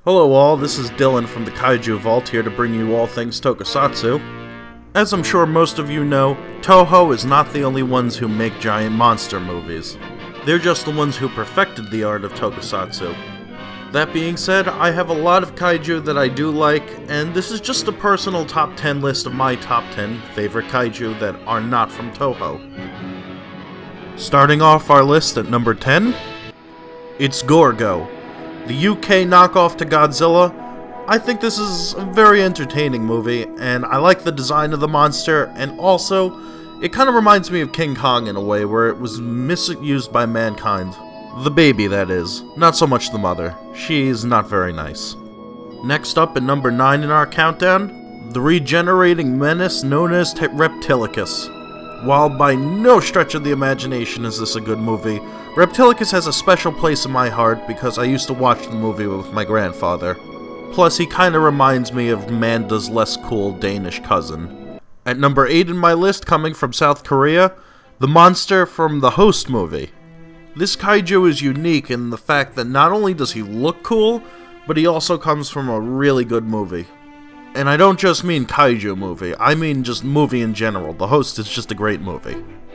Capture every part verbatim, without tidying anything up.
Hello all, this is Dylan from the Kaiju Vault, here to bring you all things Tokusatsu. As I'm sure most of you know, Toho is not the only ones who make giant monster movies. They're just the ones who perfected the art of Tokusatsu. That being said, I have a lot of kaiju that I do like, and this is just a personal top ten list of my top ten favorite kaiju that are not from Toho. Starting off our list at number ten, it's Gorgo, the U K knockoff to Godzilla. I think this is a very entertaining movie, and I like the design of the monster, and also, it kind of reminds me of King Kong in a way, where it was misused by mankind. The baby, that is. Not so much the mother. She's not very nice. Next up at number nine in our countdown, the regenerating menace known as Reptilicus. While by no stretch of the imagination is this a good movie, Reptilicus has a special place in my heart because I used to watch the movie with my grandfather. Plus, he kinda reminds me of Manda's less cool Danish cousin. At number eight in my list, coming from South Korea, the monster from the Host movie. This kaiju is unique in the fact that not only does he look cool, but he also comes from a really good movie. And I don't just mean kaiju movie, I mean just movie in general. The Host is just a great movie.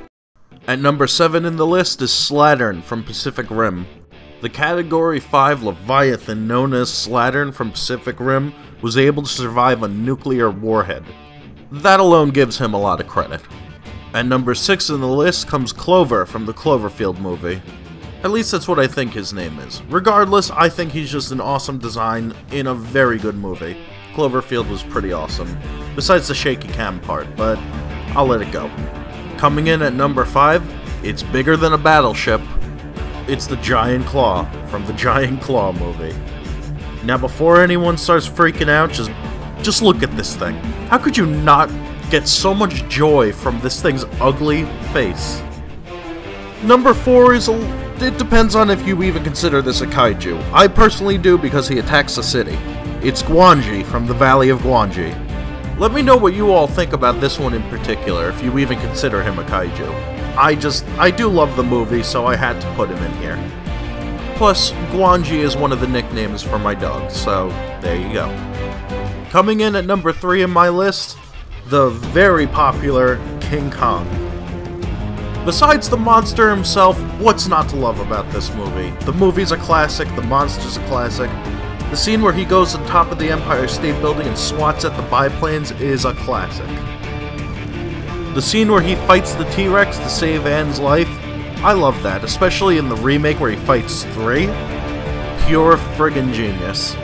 At number seven in the list is Slattern from Pacific Rim. The Category five Leviathan known as Slattern from Pacific Rim was able to survive a nuclear warhead. That alone gives him a lot of credit. At number six in the list comes Clover from the Cloverfield movie. At least that's what I think his name is. Regardless, I think he's just an awesome design in a very good movie. Cloverfield was pretty awesome, besides the shaky cam part, but I'll let it go. Coming in at number five, it's bigger than a battleship. It's the Giant Claw from the Giant Claw movie. Now before anyone starts freaking out, just, just look at this thing. How could you not get so much joy from this thing's ugly face? Number four is a... it depends on if you even consider this a kaiju. I personally do because he attacks a city. It's Gwangi from the Valley of Gwangi. Let me know what you all think about this one in particular, if you even consider him a kaiju. I just, I do love the movie, so I had to put him in here. Plus, Gwangi is one of the nicknames for my dog, so there you go. Coming in at number three in my list, the very popular King Kong. Besides the monster himself, what's not to love about this movie? The movie's a classic, the monster's a classic. The scene where he goes on top of the Empire State Building and swats at the biplanes is a classic. The scene where he fights the T-Rex to save Anne's life, I love that, especially in the remake where he fights three. Pure friggin' genius.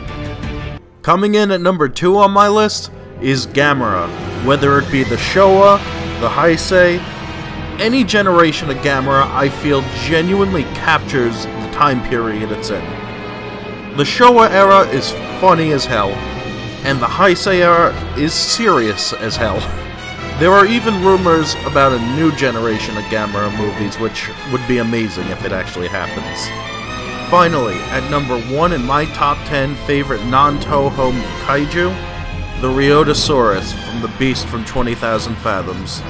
Coming in at number two on my list is Gamera. Whether it be the Showa, the Heisei, any generation of Gamera I feel genuinely captures the time period it's in. The Showa era is funny as hell, and the Heisei era is serious as hell. There are even rumors about a new generation of Gamera movies, which would be amazing if it actually happens. Finally, at number one in my top ten favorite non-Toho kaiju, the Rhedosaurus from The Beast from twenty thousand Fathoms.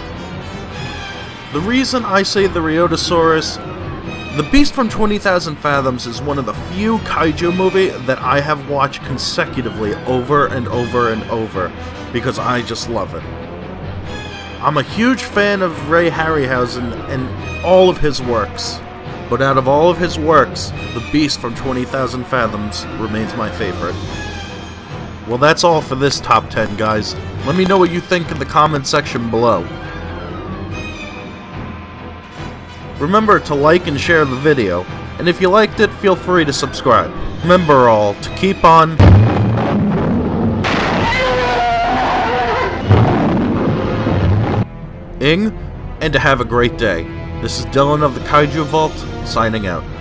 The reason I say the Rhedosaurus, The Beast from twenty thousand Fathoms is one of the few kaiju movies that I have watched consecutively over and over and over, because I just love it. I'm a huge fan of Ray Harryhausen and all of his works, but out of all of his works, The Beast from twenty thousand Fathoms remains my favorite. Well, that's all for this top ten, guys. Let me know what you think in the comment section below. Remember to like and share the video, and if you liked it, feel free to subscribe. Remember all, to keep on... ing, and to have a great day. This is Dylan of the Kaiju Vault, signing out.